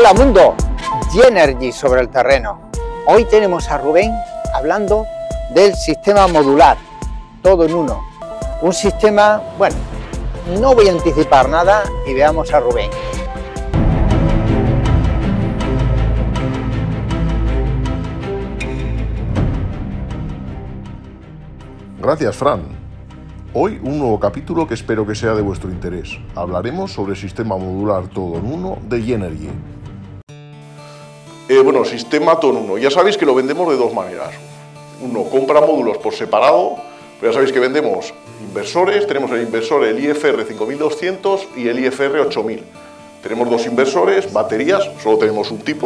Hola mundo, Genergy sobre el terreno. Hoy tenemos a Rubén hablando del sistema modular, todo en uno. Un sistema, bueno, no voy a anticipar nada y veamos a Rubén. Gracias, Fran. Hoy un nuevo capítulo que espero que sea de vuestro interés. Hablaremos sobre el sistema modular todo en uno de Genergy. Bueno, sistema todo en uno. Ya sabéis que lo vendemos de dos maneras. Uno compra módulos por separado, pero ya sabéis que vendemos inversores. Tenemos el inversor, el IFR 5200 y el IFR 8000. Tenemos dos inversores, baterías, solo tenemos un tipo.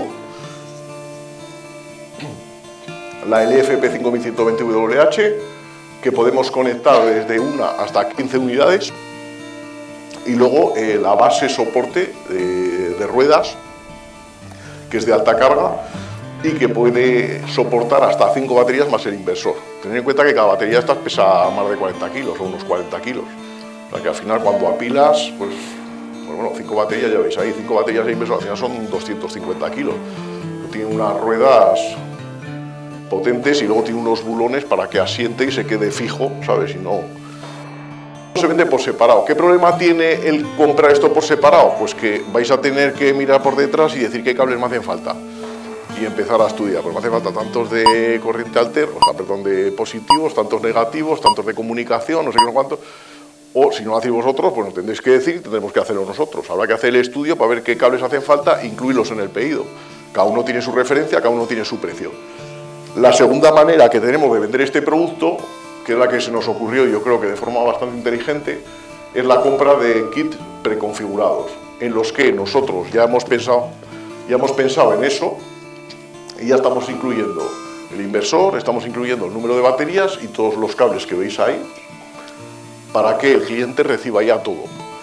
La LFP 5120WH, que podemos conectar desde 1 hasta 15 unidades, y luego la base soporte de ruedas, que es de alta carga y que puede soportar hasta 5 baterías más el inversor. Tened en cuenta que cada batería esta pesa más de 40 kilos o unos 40 kilos, o sea que al final cuando apilas, pues bueno, 5 baterías, ya veis ahí, 5 baterías de inversor al final son 250 kilos. Tiene unas ruedas potentes y luego tiene unos bulones para que asiente y se quede fijo, ¿sabes? Si no, se vende por separado. ¿Qué problema tiene el comprar esto por separado? Pues que vais a tener que mirar por detrás y decir qué cables me hacen falta y empezar a estudiar. Pues me hace falta tantos de corriente alterna, o sea, perdón, de positivos, tantos negativos, tantos de comunicación, no sé qué, no cuánto. O si no lo hacéis vosotros, pues nos tendréis que decir y tendremos que hacerlo nosotros. Habrá que hacer el estudio para ver qué cables hacen falta e incluirlos en el pedido. Cada uno tiene su referencia, cada uno tiene su precio. La segunda manera que tenemos de vender este producto, que es la que se nos ocurrió, yo creo que de forma bastante inteligente, es la compra de kits preconfigurados, en los que nosotros ya hemos pensado en eso y ya estamos incluyendo el inversor, estamos incluyendo el número de baterías y todos los cables que veis ahí, para que el cliente reciba ya todo.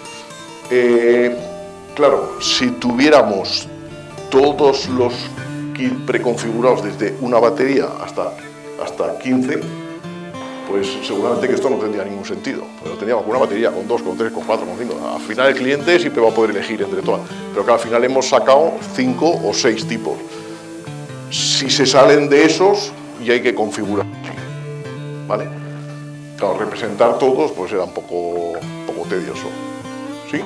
Claro, si tuviéramos todos los kits preconfigurados desde una batería hasta 15, pues seguramente que esto no tendría ningún sentido. Pues no tendríamos una batería con 2, con 3, con 4, con 5. Al final el cliente siempre va a poder elegir entre todas, pero que al final hemos sacado 5 o 6 tipos. Si se salen de esos, ya hay que configurar, ¿vale? Claro, representar todos pues era un poco tedioso, ¿sí?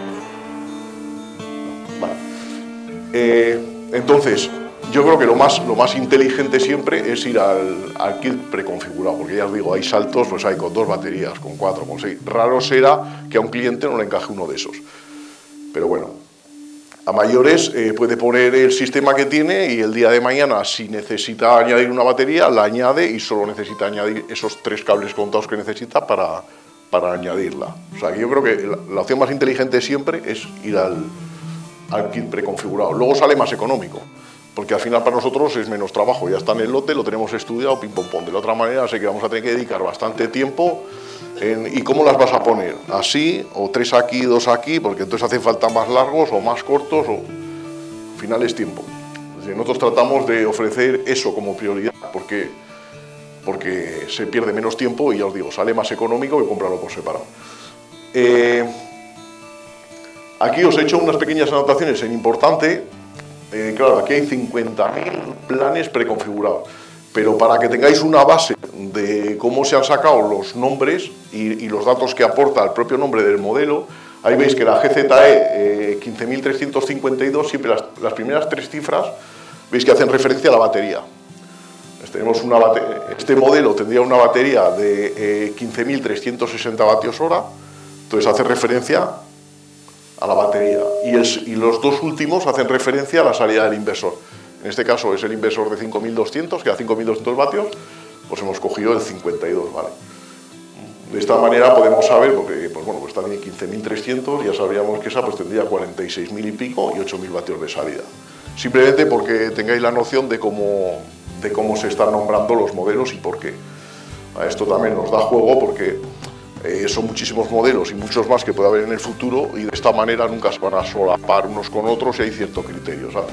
Vale. Entonces, yo creo que lo más inteligente siempre es ir al kit preconfigurado, porque ya os digo, hay saltos, pues hay con 2 baterías, con 4, con 6. Raro será que a un cliente no le encaje uno de esos. Pero bueno, a mayores puede poner el sistema que tiene y el día de mañana, si necesita añadir una batería, la añade y solo necesita añadir esos 3 cables contados que necesita para añadirla. O sea, que yo creo que la opción más inteligente siempre es ir al kit preconfigurado. Luego sale más económico, porque al final para nosotros es menos trabajo, ya está en el lote, lo tenemos estudiado, pim pom pom. De la otra manera sé que vamos a tener que dedicar bastante tiempo ¿y cómo las vas a poner? ¿Así? ¿O 3 aquí, 2 aquí? Porque entonces hacen falta más largos o más cortos, o al final es tiempo. Es decir, nosotros tratamos de ofrecer eso como prioridad, porque se pierde menos tiempo y ya os digo, sale más económico que comprarlo por separado. Aquí os he hecho unas pequeñas anotaciones en importante. Claro, aquí hay 50.000 planes preconfigurados, pero para que tengáis una base de cómo se han sacado los nombres y los datos que aporta el propio nombre del modelo, ahí veis que la GZE 15.352, siempre las primeras 3 cifras, veis que hacen referencia a la batería. Este modelo tendría una batería de 15.360 vatios hora, entonces hace referencia a la batería, y los 2 últimos hacen referencia a la salida del inversor. En este caso es el inversor de 5.200, que da 5.200 vatios, pues hemos cogido el 52, ¿vale? De esta manera podemos saber, porque pues bueno, pues está en 15.300, ya sabríamos que esa pues tendría 46.000 y pico y 8.000 vatios de salida. Simplemente porque tengáis la noción de cómo se están nombrando los modelos y por qué. Esto también nos da juego porque son muchísimos modelos y muchos más que puede haber en el futuro, y de esta manera nunca se van a solapar unos con otros y hay cierto criterio, ¿sabes?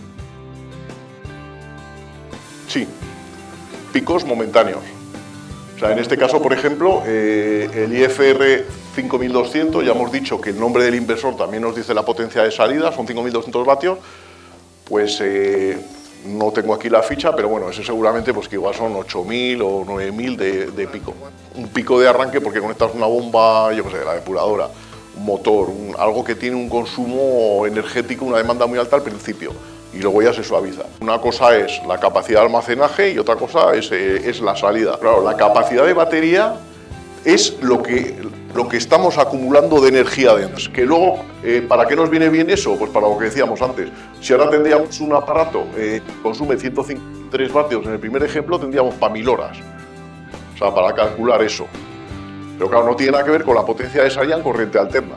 Sí, picos momentáneos. O sea, en este caso, por ejemplo, el IFR 5200, ya hemos dicho que el nombre del inversor también nos dice la potencia de salida, son 5200 vatios, pues no tengo aquí la ficha, pero bueno, ese seguramente pues que igual son 8000 o 9000 de pico. Un pico de arranque porque conectas una bomba, yo qué sé, la depuradora, un motor, algo que tiene un consumo energético, una demanda muy alta al principio. Y luego ya se suaviza. Una cosa es la capacidad de almacenaje y otra cosa es la salida. Claro, la capacidad de batería es lo que estamos acumulando de energía dentro. Que luego, ¿para qué nos viene bien eso? Pues para lo que decíamos antes. Si ahora tendríamos un aparato que consume 153 vatios en el primer ejemplo, tendríamos para 1000 horas. O sea, para calcular eso. Pero claro, no tiene nada que ver con la potencia de salida en corriente alterna.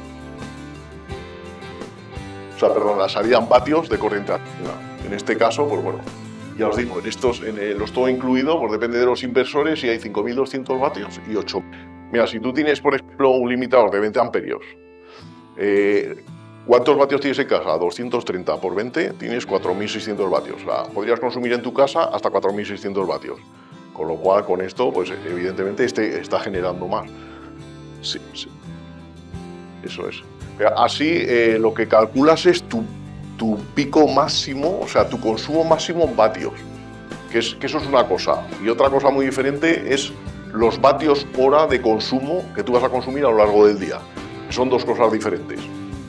O sea, perdón, la salida en vatios de corriente alterna. En este caso, pues bueno, ya os digo, en los todo incluido, pues depende de los inversores, y hay 5200 vatios y 8000. Mira, si tú tienes, por ejemplo, un limitador de 20 amperios, ¿cuántos vatios tienes en casa? 230 por 20, tienes 4600 vatios. O sea, podrías consumir en tu casa hasta 4600 vatios. Con lo cual, con esto, pues evidentemente está generando más. Sí, sí. Eso es. Así, lo que calculas es tu pico máximo, o sea, tu consumo máximo en vatios. Que eso es una cosa. Y otra cosa muy diferente es los vatios hora de consumo que tú vas a consumir a lo largo del día. Son dos cosas diferentes.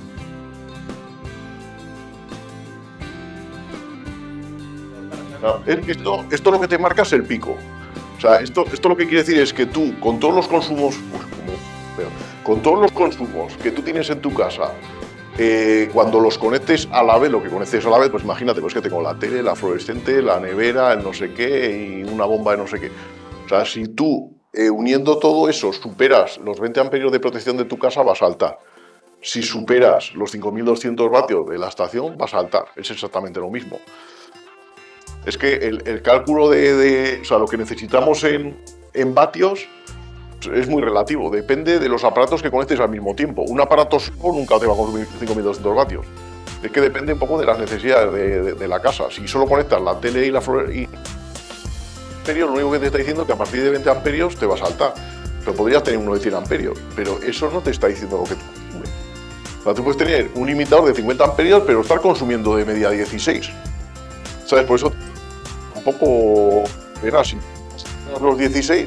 Esto lo que te marca es el pico. O sea, esto lo que quiere decir es que tú, con todos los consumos, que tú tienes en tu casa, cuando los conectes a la vez, lo que conectes a la vez, pues imagínate, pues que tengo la tele, la fluorescente, la nevera, el no sé qué y una bomba de no sé qué. O sea, si tú, uniendo todo eso, superas los 20 amperios de protección de tu casa, vas a saltar. Si superas los 5200 vatios de la estación, vas a saltar. Es exactamente lo mismo. Es que el cálculo o sea, lo que necesitamos en vatios es muy relativo, depende de los aparatos que conectes al mismo tiempo. Un aparato solo nunca te va a consumir 5200 vatios. Es que depende un poco de las necesidades de la casa. Si solo conectas la tele y la fluorescente, lo único que te está diciendo es que a partir de 20 amperios te va a saltar. Pero podrías tener uno de 100 amperios, pero eso no te está diciendo lo que tú consumes. O sea, tú puedes tener un limitador de 50 amperios, pero estar consumiendo de media 16. ¿Sabes? Por eso un poco era así. Los 16.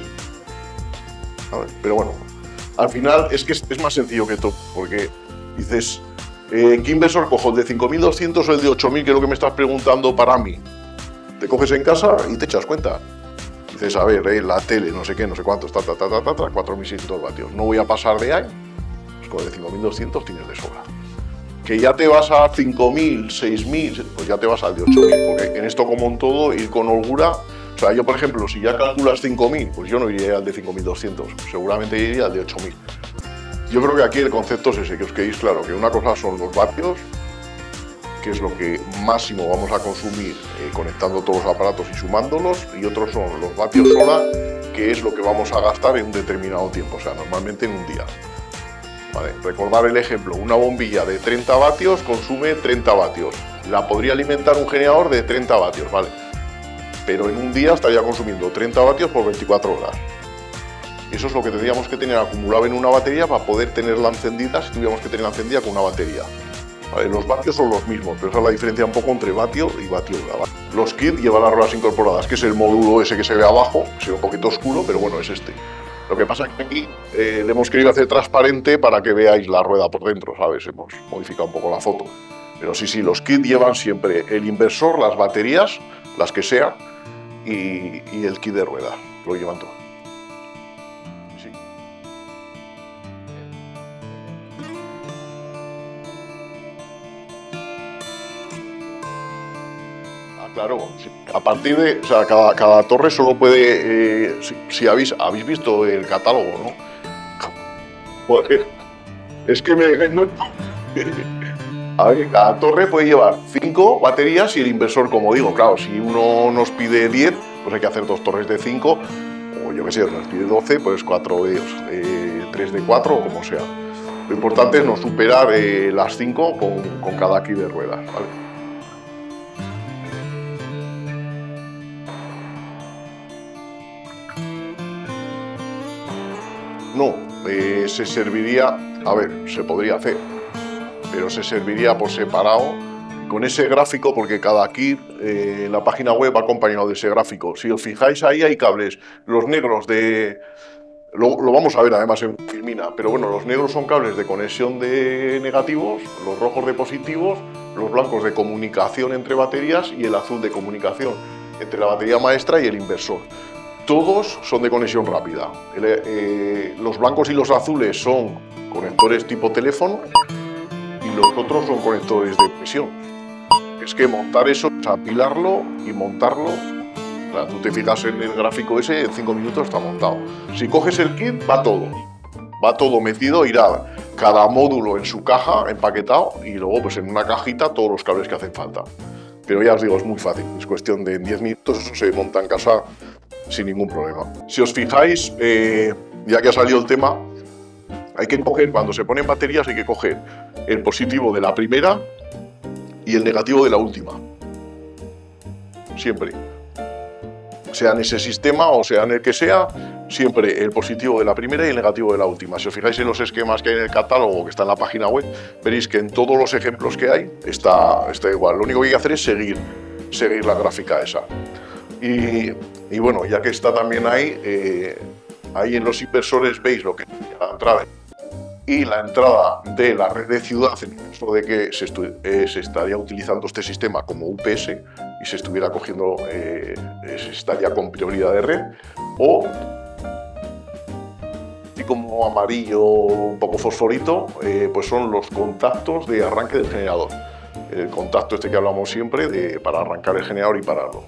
Pero bueno, al final es que es más sencillo que todo, porque dices, ¿qué inversor cojo? ¿El de 5200 o el de 8000, que es lo que me estás preguntando para mí? Te coges en casa y te echas cuenta. Dices, a ver, la tele, no sé qué, no sé cuántos, 4600 vatios. No voy a pasar de ahí. Pues con el de 5200 tienes de sobra. Que ya te vas a 5000, 6000, pues ya te vas al de 8000, porque en esto, como en todo, ir con holgura. O sea, yo, por ejemplo, si ya calculas 5000, pues yo no iría al de 5200, seguramente iría al de 8000. Yo creo que aquí el concepto es ese, que os quedéis claro, que una cosa son los vatios, que es lo que máximo vamos a consumir conectando todos los aparatos y sumándolos, y otros son los vatios hora, que es lo que vamos a gastar en un determinado tiempo, o sea, normalmente en un día. Vale, recordar el ejemplo, una bombilla de 30 vatios consume 30 vatios. La podría alimentar un generador de 30 vatios, ¿vale? Pero en un día estaría consumiendo 30 vatios por 24 horas. Eso es lo que tendríamos que tener acumulado en una batería para poder tenerla encendida, si tuviéramos que tenerla encendida con una batería. Vale, los vatios son los mismos, pero esa es la diferencia un poco entre vatio y vatio hora. Los kits llevan las ruedas incorporadas, que es el módulo ese que se ve abajo, que se ve un poquito oscuro, pero bueno, es este. Lo que pasa es que aquí le hemos querido hacer transparente para que veáis la rueda por dentro, ¿sabes? Hemos modificado un poco la foto. Pero sí, los kits llevan siempre el inversor, las baterías, las que sean, y el kit de ruedas, lo llevan todo. Sí. Claro, sí. A partir de, o sea, cada torre solo puede, si habéis visto el catálogo, ¿no? Joder, es que no. A ver, cada torre puede llevar 5 baterías y el inversor, como digo, claro, si uno nos pide 10, pues hay que hacer 2 torres de 5, o yo qué sé, nos pide 12, pues 3 de 4 o como sea. Lo importante es no superar las 5 con cada kit de ruedas, ¿vale? no, se serviría, a ver, se podría hacer, pero se serviría por separado, con ese gráfico, porque cada kit en la página web va acompañado de ese gráfico. Si os fijáis ahí hay cables, los negros de... Lo vamos a ver además en Filmina, pero bueno, los negros son cables de conexión de negativos, los rojos de positivos, los blancos de comunicación entre baterías y el azul de comunicación entre la batería maestra y el inversor. Todos son de conexión rápida. Los blancos y los azules son conectores tipo teléfono y los otros son conectores de presión. Es que montar eso, apilarlo y montarlo, o sea, tú te fijas en el gráfico ese, en 5 minutos está montado. Si coges el kit, va todo metido, irá cada módulo en su caja, empaquetado, y luego pues en una cajita todos los cables que hacen falta. Pero ya os digo, es muy fácil, es cuestión de 10 minutos, eso se monta en casa sin ningún problema. Si os fijáis, ya que ha salido el tema, hay que coger, cuando se ponen baterías, hay que coger el positivo de la primera y el negativo de la última. Siempre. Sea en ese sistema o sea en el que sea, siempre el positivo de la primera y el negativo de la última. Si os fijáis en los esquemas que hay en el catálogo, que está en la página web, veréis que en todos los ejemplos que hay está igual. Lo único que hay que hacer es seguir la gráfica esa. Y bueno, ya que está también ahí, ahí en los inversores veis lo que es la entrada y la entrada de la red de ciudad, en el caso de que se estaría utilizando este sistema como UPS y se estuviera cogiendo, se estaría con prioridad de red, o así como amarillo, un poco fosforito, pues son los contactos de arranque del generador. El contacto este que hablamos siempre para arrancar el generador y pararlo.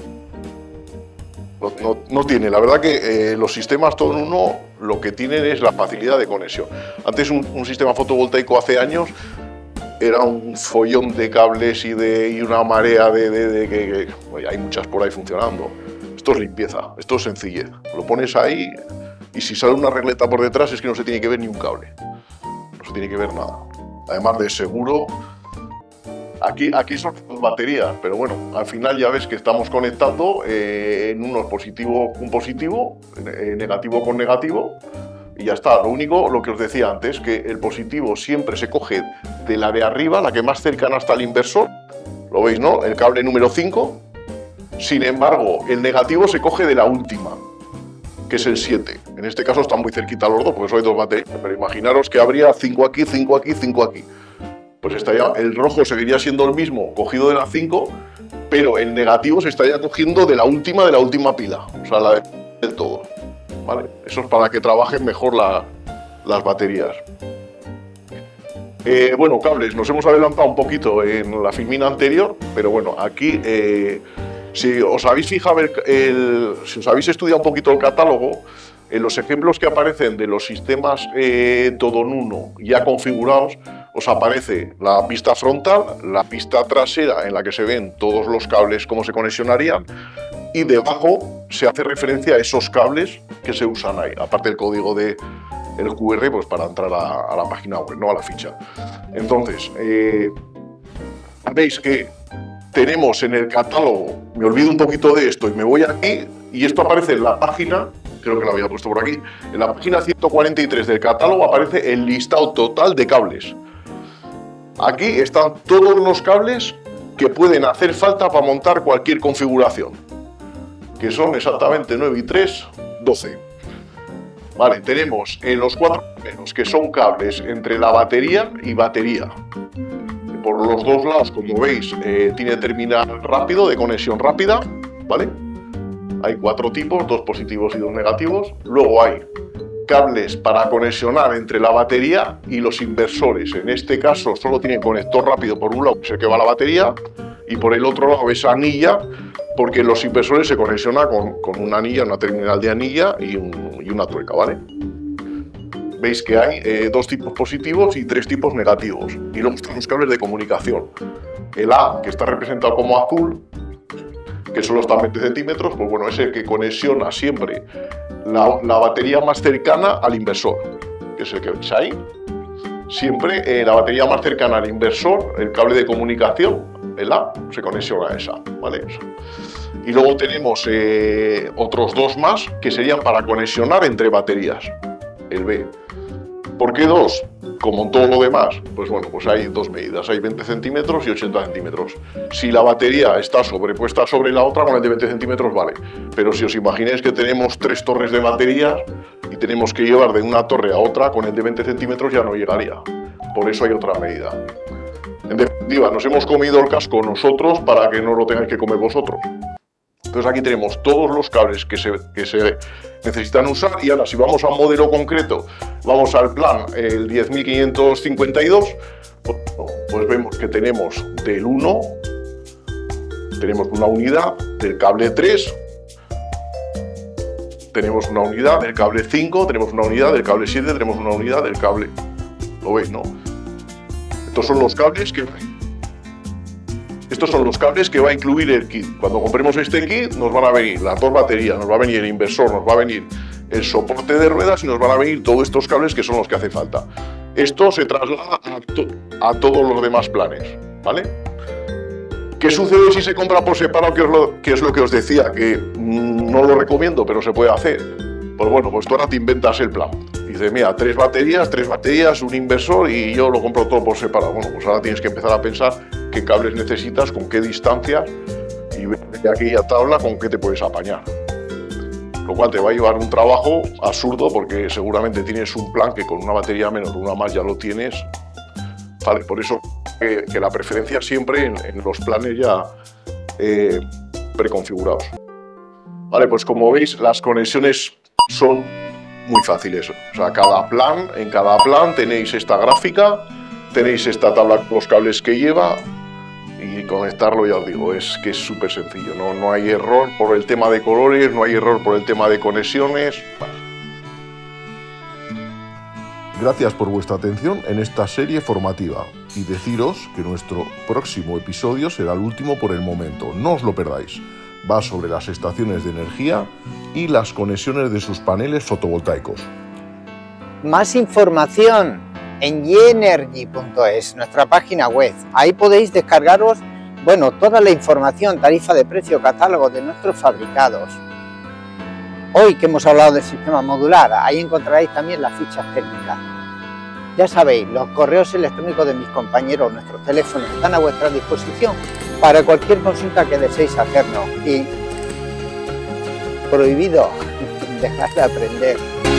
No tiene, la verdad que los sistemas todo en uno lo que tienen es la facilidad de conexión. Antes un sistema fotovoltaico hace años era un follón de cables y una marea que oye, hay muchas por ahí funcionando. Esto es limpieza, esto es sencillez. Lo pones ahí y si sale una regleta por detrás es que no se tiene que ver ni un cable. No se tiene que ver nada. Además de seguro. Aquí son las baterías, pero bueno, al final ya ves que estamos conectando en unos un positivo, negativo con negativo, y ya está. Lo único, lo que os decía antes, que el positivo siempre se coge de la de arriba, la que más cercana está al inversor, lo veis, ¿no? El cable número 5, sin embargo, el negativo se coge de la última, que es el 7. En este caso están muy cerquita los dos, porque son dos baterías, pero imaginaros que habría 5 aquí, 5 aquí, 5 aquí. Pues el rojo seguiría siendo el mismo, cogido de la 5, pero el negativo se estaría cogiendo de la última pila, o sea, la del todo, ¿vale? Eso es para que trabajen mejor las baterías. Bueno, cables, nos hemos adelantado un poquito en la filmina anterior, pero bueno, aquí, si os habéis fijado, si os habéis estudiado un poquito el catálogo, en los ejemplos que aparecen de los sistemas todo en uno ya configurados, os aparece la pista frontal, la pista trasera en la que se ven todos los cables, cómo se conexionarían, y debajo se hace referencia a esos cables que se usan ahí, aparte del código del QR, pues para entrar a la página web, no a la ficha. Entonces, veis que tenemos en el catálogo, me olvido un poquito de esto y me voy aquí, y esto aparece en la página, creo que lo había puesto por aquí, en la página 143 del catálogo aparece el listado total de cables. Aquí están todos los cables que pueden hacer falta para montar cualquier configuración, que son exactamente 9 y 3, 12. Vale, tenemos en los 4 primeros, que son cables entre la batería y batería. Por los dos lados, como veis, tiene terminal rápido, de conexión rápida, ¿vale? Hay 4 tipos, 2 positivos y 2 negativos. Luego hay cables para conexionar entre la batería y los inversores. En este caso solo tienen conector rápido por un lado, que es el que va a la batería, y por el otro lado esa anilla, porque los inversores se conexionan con una anilla, una terminal de anilla y una tuerca, ¿vale? Veis que hay 2 tipos positivos y 3 tipos negativos. Y luego están los cables de comunicación. El A, que está representado como azul, que solo está a 20 centímetros, pues bueno, es el que conexiona siempre la batería más cercana al inversor, que es el que veis ahí. Siempre la batería más cercana al inversor, el cable de comunicación, el A, se conexiona a esa, ¿vale? Y luego tenemos otros 2 más que serían para conexionar entre baterías. el B. ¿Por qué 2? Como en todo lo demás, pues bueno, pues hay dos medidas, hay 20 centímetros y 80 centímetros. Si la batería está sobrepuesta sobre la otra, con el de 20 centímetros vale. Pero si os imagináis que tenemos 3 torres de baterías y tenemos que llevar de una torre a otra, con el de 20 centímetros ya no llegaría. Por eso hay otra medida. En definitiva, nos hemos comido el casco nosotros para que no lo tengáis que comer vosotros. Entonces aquí tenemos todos los cables que se necesitan usar, y ahora si vamos a un modelo concreto, vamos al plan, el 10.552, pues vemos que tenemos del 1, tenemos una unidad del cable 3, tenemos una unidad del cable 5, tenemos una unidad del cable 7, tenemos una unidad del cable... ¿Lo veis, no? Estos son los cables que va a incluir el kit. Cuando compremos este kit nos van a venir las 2 baterías, nos va a venir el inversor, nos va a venir el soporte de ruedas y nos van a venir todos estos cables que son los que hace falta. Esto se traslada a todos los demás planes, ¿vale? ¿Qué sucede si se compra por separado? ¿Qué es lo que os decía? Que no lo recomiendo, pero se puede hacer. Pues bueno, pues tú ahora te inventas el plan. Dices, mira, 3 baterías, un inversor y yo lo compro todo por separado. Bueno, pues ahora tienes que empezar a pensar qué cables necesitas, con qué distancias y ver de aquella tabla con qué te puedes apañar. Lo cual te va a llevar un trabajo absurdo porque seguramente tienes un plan que con una batería menos o una más ya lo tienes. Vale, por eso que la preferencia siempre en los planes ya preconfigurados. Vale, pues como veis las conexiones son muy fáciles. O sea, en cada plan tenéis esta gráfica, tenéis esta tabla con los cables que lleva y conectarlo, ya os digo, es súper sencillo. No hay error por el tema de colores, no hay error por el tema de conexiones. Bueno. Gracias por vuestra atención en esta serie formativa y deciros que nuestro próximo episodio será el último por el momento. No os lo perdáis. Va sobre las estaciones de energía y las conexiones de sus paneles fotovoltaicos. Más información en yenergy.es, nuestra página web. Ahí podéis descargaros, bueno, toda la información, tarifa de precio, catálogo de nuestros fabricados. Hoy que hemos hablado del sistema modular, ahí encontraréis también las fichas técnicas. Ya sabéis, los correos electrónicos de mis compañeros, nuestros teléfonos están a vuestra disposición para cualquier consulta que deseéis hacernos. Y prohibido dejar de aprender.